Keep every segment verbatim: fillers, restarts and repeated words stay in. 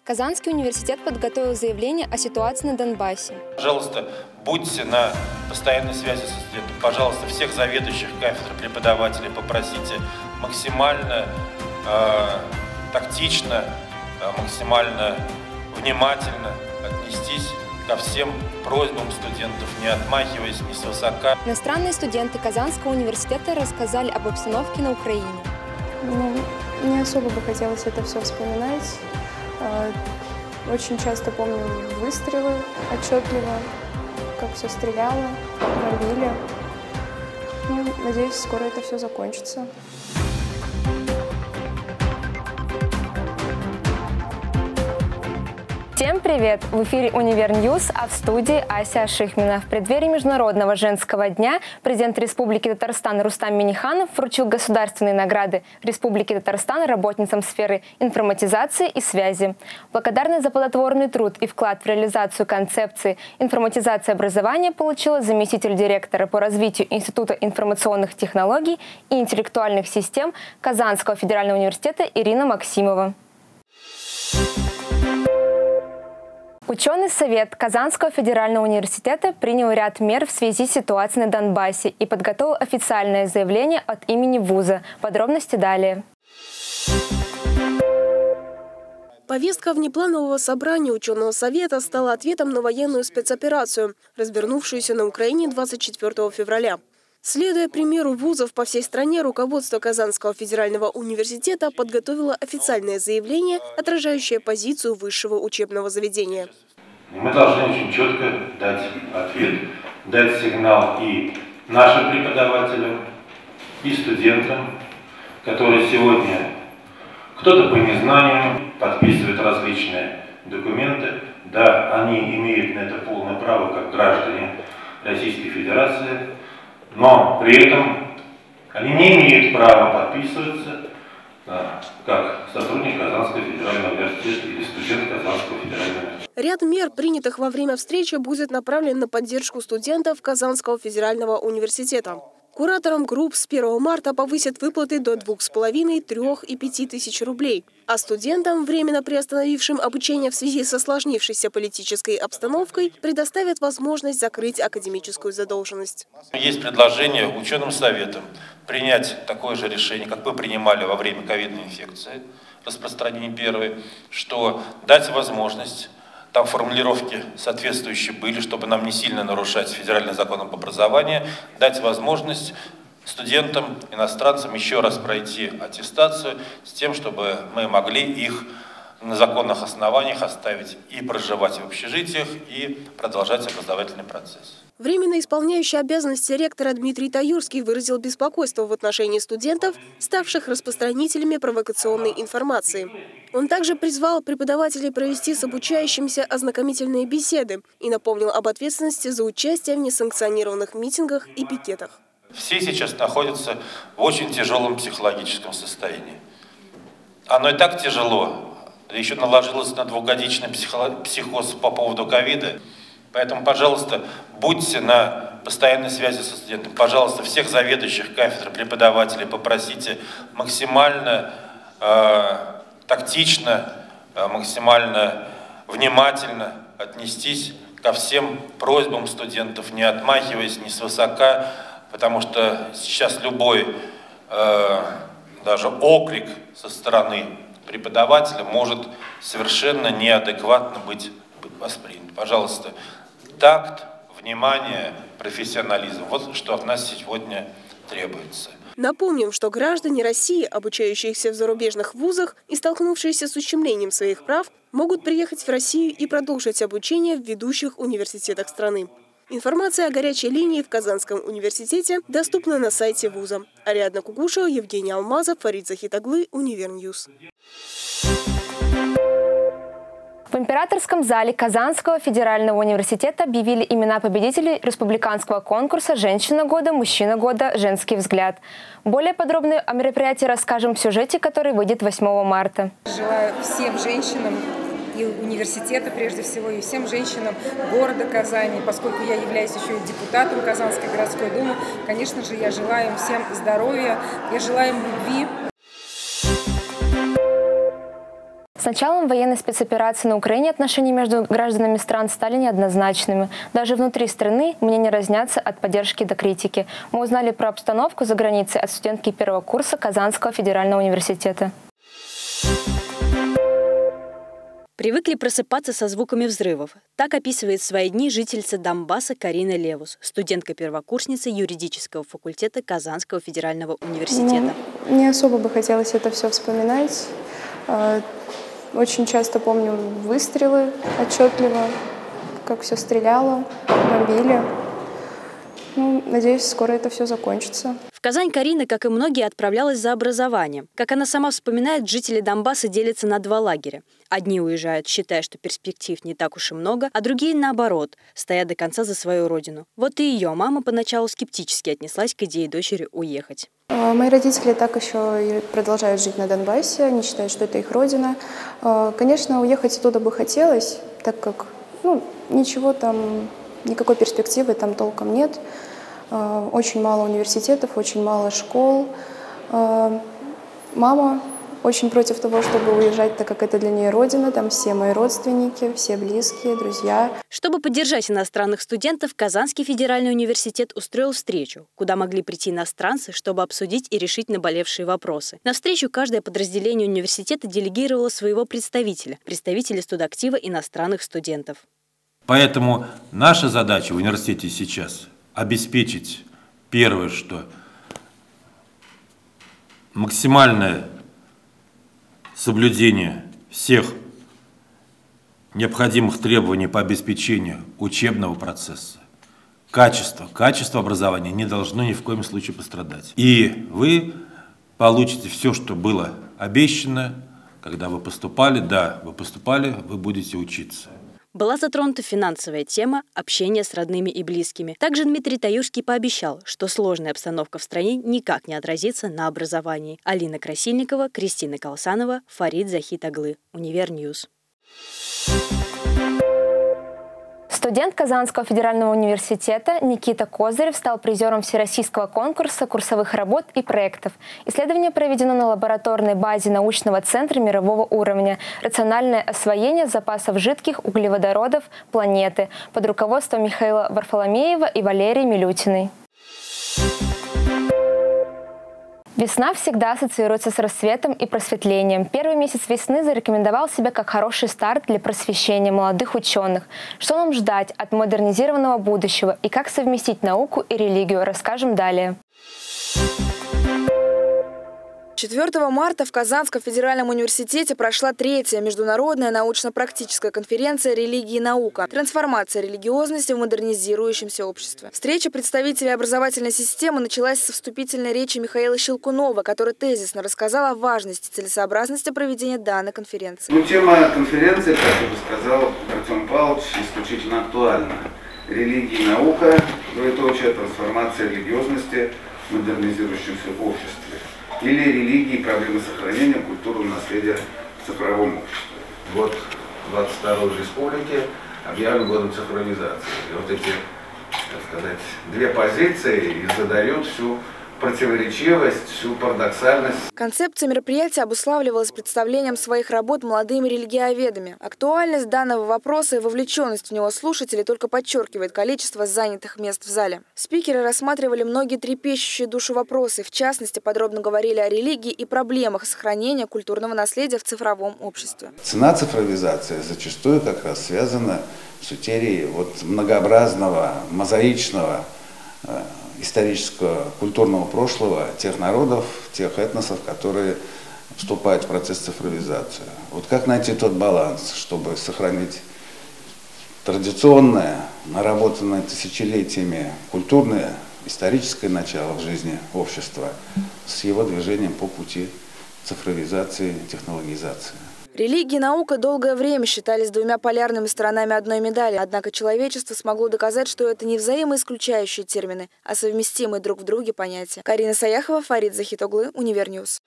Казанский университет подготовил заявление о ситуации на Донбассе. Пожалуйста, будьте на постоянной связи со студентом. Пожалуйста, всех заведующих кафедр, преподавателей попросите максимально э, тактично, э, максимально внимательно отнестись ко всем просьбам студентов, не отмахиваясь ни свысока. Иностранные студенты Казанского университета рассказали об обстановке на Украине. Ну, не особо бы хотелось это все вспоминать. Очень часто помню выстрелы отчетливо, как все стреляло, бомбили. Ну, надеюсь, скоро это все закончится. Всем привет! В эфире Универньюз, а в студии Ася Ашихмина. В преддверии Международного женского дня президент Республики Татарстан Рустам Минниханов вручил государственные награды Республики Татарстан работницам сферы информатизации и связи. Благодарность за плодотворный труд и вклад в реализацию концепции информатизации образования получила заместитель директора по развитию Института информационных технологий и интеллектуальных систем Казанского федерального университета Ирина Максимова. Ученый совет Казанского федерального университета принял ряд мер в связи с ситуацией на Донбассе и подготовил официальное заявление от имени вуза. Подробности далее. Повестка внепланового собрания ученого совета стала ответом на военную спецоперацию, развернувшуюся на Украине двадцать четвёртого февраля. Следуя примеру вузов по всей стране, руководство Казанского федерального университета подготовило официальное заявление, отражающее позицию высшего учебного заведения. Мы должны очень четко дать ответ, дать сигнал и нашим преподавателям, и студентам, которые сегодня кто-то по незнанию подписывает различные документы. Да, они имеют на это полное право как граждане Российской Федерации. Но при этом они не имеют права подписываться да, как сотрудник Казанского федерального университета или студент Казанского федерального университета. Ряд мер, принятых во время встречи, будет направлен на поддержку студентов Казанского федерального университета. Кураторам групп с первого марта повысят выплаты до двух с половиной, трёх и пяти тысяч рублей. А студентам, временно приостановившим обучение в связи со осложнившейся политической обстановкой, предоставят возможность закрыть академическую задолженность. Есть предложение ученым советам принять такое же решение, как мы принимали во время ковидной инфекции, распространения первой, что дать возможность, там формулировки соответствующие были, чтобы нам не сильно нарушать федеральный закон об образовании, дать возможность студентам, иностранцам еще раз пройти аттестацию с тем, чтобы мы могли их на законных основаниях оставить и проживать в общежитиях, и продолжать образовательный процесс. Временно исполняющий обязанности ректора Дмитрий Таюрский выразил беспокойство в отношении студентов, ставших распространителями провокационной информации. Он также призвал преподавателей провести с обучающимися ознакомительные беседы и напомнил об ответственности за участие в несанкционированных митингах и пикетах. Все сейчас находятся в очень тяжелом психологическом состоянии. Оно и так тяжело, еще наложилось на двухгодичный психоз по поводу ковида. Поэтому, пожалуйста, будьте на постоянной связи со студентом. Пожалуйста, всех заведующих кафедр, преподавателей попросите максимально э, тактично, э, максимально внимательно отнестись ко всем просьбам студентов, не отмахиваясь ни свысока, потому что сейчас любой э, даже окрик со стороны преподавателя может совершенно неадекватно быть воспринят. Пожалуйста, такт, внимание, профессионализм. Вот что от нас сегодня требуется. Напомним, что граждане России, обучающиеся в зарубежных вузах и столкнувшиеся с ущемлением своих прав, могут приехать в Россию и продолжить обучение в ведущих университетах страны. Информация о горячей линии в Казанском университете доступна на сайте вуза. Ариадна Кугушева, Евгений Алмазов, Фарид Захитаглы, Универньюз. В императорском зале Казанского федерального университета объявили имена победителей республиканского конкурса «Женщина года», «Мужчина года», «Женский взгляд». Более подробно о мероприятии расскажем в сюжете, который выйдет восьмого марта. Желаю всем женщинам и университета, прежде всего, и всем женщинам города Казани, поскольку я являюсь еще и депутатом Казанской городской думы, конечно же, я желаю им всем здоровья, я желаю им любви. С началом военной спецоперации на Украине отношения между гражданами стран стали неоднозначными. Даже внутри страны мнения разнятся от поддержки до критики. Мы узнали про обстановку за границей от студентки первого курса Казанского федерального университета. Привыкли просыпаться со звуками взрывов. Так описывает свои дни жительница Донбасса Карина Левус, студентка-первокурсница юридического факультета Казанского федерального университета. Ну, не особо бы хотелось это все вспоминать. Очень часто помню выстрелы отчетливо, как все стреляло, бомбили. Ну, надеюсь, скоро это все закончится. В Казань Карина, как и многие, отправлялась за образованием. Как она сама вспоминает, жители Донбасса делятся на два лагеря. Одни уезжают, считая, что перспектив не так уж и много, а другие, наоборот, стоят до конца за свою родину. Вот и ее мама поначалу скептически отнеслась к идее дочери уехать. Мои родители так еще и продолжают жить на Донбассе, они считают, что это их родина. Конечно, уехать оттуда бы хотелось, так как ну, ничего там, никакой перспективы там толком нет. Очень мало университетов, очень мало школ. Мама очень против того, чтобы уезжать, так как это для нее родина. Там все мои родственники, все близкие, друзья. Чтобы поддержать иностранных студентов, Казанский федеральный университет устроил встречу, куда могли прийти иностранцы, чтобы обсудить и решить наболевшие вопросы. На встречу каждое подразделение университета делегировало своего представителя, представителя студактива иностранных студентов. Поэтому наша задача в университете сейчас обеспечить, первое, что максимальное соблюдение всех необходимых требований по обеспечению учебного процесса. Качество, качество образования не должно ни в коем случае пострадать. И вы получите все, что было обещано, когда вы поступали. Да, вы поступали, вы будете учиться. Была затронута финансовая тема общения с родными и близкими. Также Дмитрий Таюрский пообещал, что сложная обстановка в стране никак не отразится на образовании. Алина Красильникова, Кристина Колсанова, Фарид Захитоглы, Универньюз. Студент Казанского федерального университета Никита Козырев стал призером всероссийского конкурса курсовых работ и проектов. Исследование проведено на лабораторной базе научного центра мирового уровня «Рациональное освоение запасов жидких углеводородов планеты» под руководством Михаила Варфоломеева и Валерии Милютиной. Весна всегда ассоциируется с рассветом и просветлением. Первый месяц весны зарекомендовал себя как хороший старт для просвещения молодых ученых. Что нам ждать от модернизированного будущего и как совместить науку и религию, расскажем далее. четвёртого марта в Казанском федеральном университете прошла третья международная научно-практическая конференция «Религия и наука. Трансформация религиозности в модернизирующемся обществе». Встреча представителей образовательной системы началась со вступительной речи Михаила Щелкунова, который тезисно рассказал о важности и целесообразности проведения данной конференции. Ну, тема конференции, как уже сказал Артем Павлович, исключительно актуальна. Религия и наука, двоеточие, трансформация религиозности в модернизирующемся обществе. Или религии и проблемы сохранения культурного наследия в цифровом обществе. Год двадцать второй республики объявлен годом цифровизации. И вот эти, так сказать, две позиции и задают всю противоречивость, всю парадоксальность. Концепция мероприятия обуславливалась представлением своих работ молодыми религиоведами. Актуальность данного вопроса и вовлеченность в него слушателей только подчеркивает количество занятых мест в зале. Спикеры рассматривали многие трепещущие душу вопросы, в частности, подробно говорили о религии и проблемах сохранения культурного наследия в цифровом обществе. Цена цифровизации зачастую как раз связана с утерей вот многообразного, мозаичного, исторического, культурного прошлого тех народов, тех этносов, которые вступают в процесс цифровизации. Вот как найти тот баланс, чтобы сохранить традиционное, наработанное тысячелетиями культурное, историческое начало в жизни общества с его движением по пути цифровизации, технологизации. Религия и наука долгое время считались двумя полярными сторонами одной медали, однако человечество смогло доказать, что это не взаимоисключающие термины, а совместимые друг в друге понятия. Карина Саяхова, Фарид Захитоглы, Универньюз.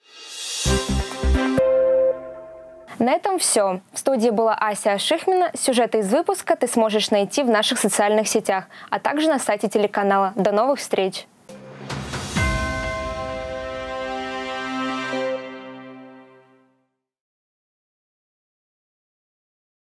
На этом все. В студии была Ася Ашихмина. Сюжеты из выпуска ты сможешь найти в наших социальных сетях, а также на сайте телеканала. До новых встреч!